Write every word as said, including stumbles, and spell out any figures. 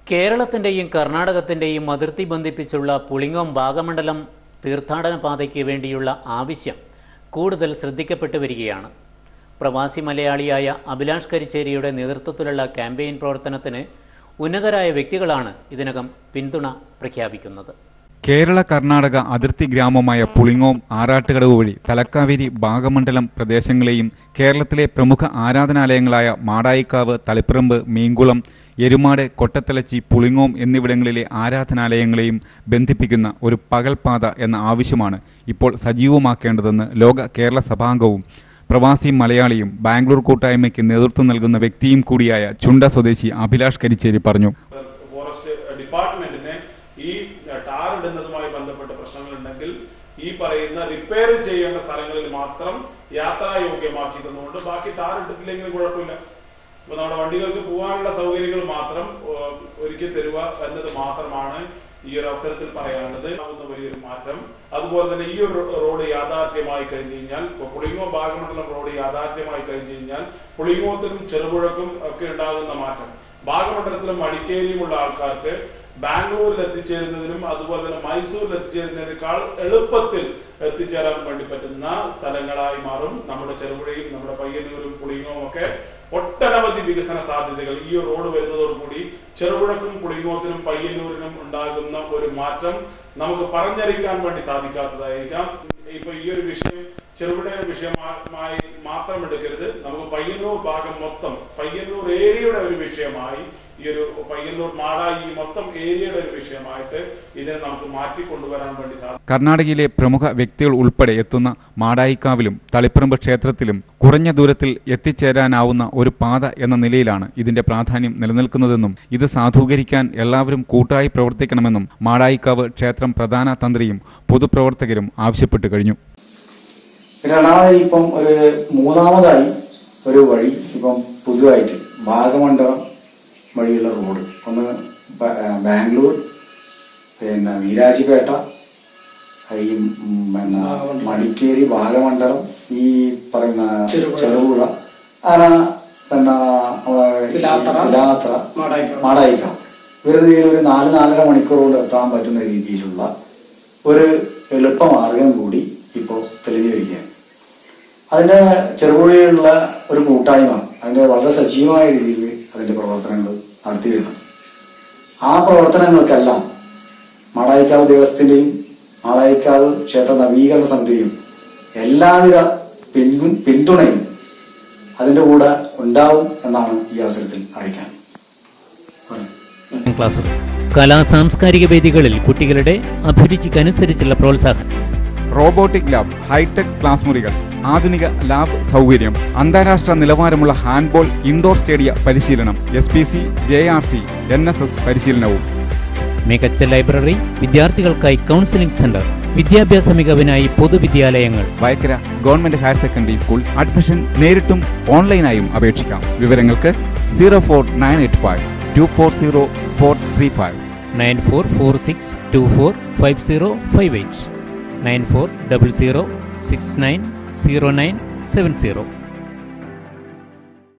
കേരളത്തിൻ്റെയും കർണാടകത്തിൻ്റെയും അതിർത്തി ബന്ധിപ്പിച്ചുള്ള പുളിങ്ങോം ഭാഗമണ്ഡലം തീർത്ഥാടന പാതയ്ക്ക് വേണ്ടിയുള്ള ആവശ്യം കൂടുതൽ ശ്രദ്ധിക്കപ്പെട്ടു വരികയാണ്. പ്രവാസി മലയാളിയായ അഭിലാഷ് കരിച്ചേരിയുടെ നേതൃത്വത്തിലുള്ള ക്യാമ്പയിൻ പ്രവർത്തനത്തിന് ഉന്നതരായ വ്യക്തികളാണ് ഇതിനകം പിന്തുണ പ്രഖ്യാപിക്കുന്നത്. കേരള കർണാടക അതിർത്തി ഗ്രാമമായ പുളിങ്ങോം ആറാട്ടുകടവ് വഴി തലക്കാവേരി ഭാഗമണ്ഡലം പ്രദേശങ്ങളെയും കേരളത്തിലെ പ്രമുഖ ആരാധനാലയങ്ങളായ മാടായിക്കാവ്, തളിപ്പറമ്പ്, മീൻകുളം, എരുമാട്, കൊട്ടത്തലച്ചി, പുളിങ്ങോം എന്നിവിടങ്ങളിലെ ആരാധനാലയങ്ങളെയും ബന്ധിപ്പിക്കുന്ന ഒരു പകൽപാത എന്ന ആവശ്യമാണ് ഇപ്പോൾ സജീവമാക്കേണ്ടതെന്ന് ലോക കേരള സഭാംഗവും പ്രവാസി മലയാളിയും ബാംഗ്ലൂർ കൂട്ടായ്മയ്ക്ക് നേതൃത്വം നൽകുന്ന വ്യക്തിയും കൂടിയായ ചുണ്ട സ്വദേശി അഭിലാഷ് കരിച്ചേരി പറഞ്ഞു. ഈ ടാർ ഇടുന്നതുമായി ബന്ധപ്പെട്ട പ്രശ്നങ്ങളുണ്ടെങ്കിൽ ഈ പറയുന്ന റിപ്പയർ ചെയ്യേണ്ട സ്ഥലങ്ങളിൽ മാത്രം യാത്രായോഗ്യമാക്കി തന്നുകൊണ്ട് ബാക്കി ടാർ ഇട്ടിട്ടില്ലെങ്കിലും കുഴപ്പമില്ല. ഇപ്പൊ നമ്മുടെ വണ്ടികൾക്ക് പോകാനുള്ള സൗകര്യങ്ങൾ മാത്രം ഒരുക്കി തരുക എന്നത് മാത്രമാണ് ഈ ഒരു അവസരത്തിൽ പറയാനുള്ളത്. വലിയൊരു മാറ്റം. അതുപോലെ തന്നെ ഈ ഒരു റോഡ് യാഥാർത്ഥ്യമായി കഴിഞ്ഞു കഴിഞ്ഞാൽ, പുളിങ്ങോ ഭാഗമണ്ഡലം റോഡ് യാഥാർത്ഥ്യമായി കഴിഞ്ഞു കഴിഞ്ഞാൽ പുളിങ്ങോത്തിനും ചെറുപുഴക്കും ഒക്കെ ഉണ്ടാകുന്ന മാറ്റം, ഭാഗമണ്ഡലത്തിലും മടിക്കേരിയുമുള്ള ആൾക്കാർക്ക് ബാംഗ്ലൂരിൽ എത്തിച്ചേരുന്നതിനും അതുപോലെ തന്നെ മൈസൂരിൽ എത്തിച്ചേരുന്നതിനേക്കാൾ എളുപ്പത്തിൽ എത്തിച്ചേരാൻ വേണ്ടി പറ്റുന്ന സ്ഥലങ്ങളായി മാറും. നമ്മുടെ ചെറുപുഴയും നമ്മുടെ പയ്യന്നൂരും പുളിങ്ങോവും ഒക്കെ ഒട്ടനവധി വികസന സാധ്യതകൾ ഈ റോഡ് വരുന്നതോടുകൂടി ചെറുപുഴക്കും പുളിങ്ങോത്തിനും പയ്യന്നൂരിനും ഉണ്ടാകുന്ന ഒരു മാറ്റം നമുക്ക് പറഞ്ഞറിയിക്കാൻ വേണ്ടി സാധിക്കാത്തതായിരിക്കാം. ഇപ്പൊ ഈ ഒരു വിഷയം ചെറുപുഴയുടെ വിഷയമായി മാത്രം എടുക്കരുത്. നമുക്ക് പയ്യന്നൂർ ഭാഗം മൊത്തം, പയ്യന്നൂർ ഏരിയയുടെ ഒരു വിഷയമായി, ഈ ഒരു പയ്യന്നൂർ മാടായി മൊത്തം ഏരിയയുടെ ഒരു വിഷയമായിട്ട് ഇതിനെ നമുക്ക് മാറ്റിക്കൊണ്ടുവരാൻ വേണ്ടി സാധിക്കും. കർണാടകയിലെ പ്രമുഖ വ്യക്തികൾ ഉൾപ്പെടെ എത്തുന്ന മാടായിക്കാവിലും തളിപ്പറമ്പ് ക്ഷേത്രത്തിലും കുറഞ്ഞ ദൂരത്തിൽ എത്തിച്ചേരാനാവുന്ന ഒരു പാത എന്ന നിലയിലാണ് ഇതിന്റെ പ്രാധാന്യം നിലനിൽക്കുന്നതെന്നും ഇത് സാധൂകരിക്കാൻ എല്ലാവരും കൂട്ടായി പ്രവർത്തിക്കണമെന്നും മാടായിക്കാവ് ക്ഷേത്രം പ്രധാന തന്ത്രിയും പൊതുപ്രവർത്തകരും ആവശ്യപ്പെട്ടു കഴിഞ്ഞു. രണ്ടാമതായി ഇപ്പം ഒരു മൂന്നാമതായി ഒരു വഴി ഇപ്പം പുതുതായിട്ട് ഭാഗമണ്ഡലം വഴിയുള്ള റോഡ്, ഒന്ന് ബാംഗ്ലൂർ, പിന്നെ വീരാജിപേട്ട, ഈ പിന്നെ മടിക്കേരി, ഭാഗമണ്ഡലം, ഈ പറയുന്ന ചെറുപുഴ, അങ്ങനെ പിന്നെ പിലാത്ര, മാടായിക്കാവ് വരുന്ന ഒരു നാല് നാലര മണിക്കൂർ കൊണ്ട് എത്താൻ പറ്റുന്ന രീതിയിലുള്ള ഒരു എളുപ്പമാർഗം കൂടി ഇപ്പോൾ തെളിഞ്ഞു വരികയാണ്. അതിന്റെ ചെറുപുഴയിലുള്ള ഒരു കൂട്ടായ്മ അതിന്റെ വളരെ സജീവമായ രീതിയിൽ അതിന്റെ പ്രവർത്തനങ്ങൾ നടത്തി വരുന്നു. ആ പ്രവർത്തനങ്ങൾക്കെല്ലാം മാടായിക്കാവ് ദേവസ്ഥത്തിന്റെയും മാടായിക്കാവ് ക്ഷേത്ര നവീകരണ സമിതിയും എല്ലാവിധ പിന്തുണ പിന്തുണയും അതിന്റെ കൂടെ ഉണ്ടാവും എന്നാണ് ഈ അവസരത്തിൽ അറിയിക്കാൻ. കലാ സാംസ്കാരിക വേദികളിൽ കുട്ടികളുടെ അഭിരുചിക്കനുസരിച്ചുള്ള പ്രോത്സാഹനം, റോബോട്ടിക് ലാബ്, ഹൈടെക് ക്ലാസ് മുറികൾ, ആധുനിക ലാബ് സൗകര്യം, അന്താരാഷ്ട്ര നിലവാരമുള്ള ഹാൻഡ്ബോൾ ഇൻഡോർ സ്റ്റേഡിയ പരിശീലനം, S P C, J R C, N S S പരിശീലനവും, മികച്ച ലൈബ്രറി, വിദ്യാർത്ഥികൾക്കായി കൗൺസിലിംഗ് സെന്റർ, വിദ്യാഭ്യാസ മികവിനായി പൊതുവിദ്യാലയങ്ങൾ, Vayakkara government higher secondary school. Admission നേരിട്ടും ഓൺലൈനായും അപേക്ഷിക്കാം. വിവരങ്ങൾക്ക് zero four nine eight five two four zero four three five nine four four six two four five zero five eight nine four double zero six nine zero nine seven zero.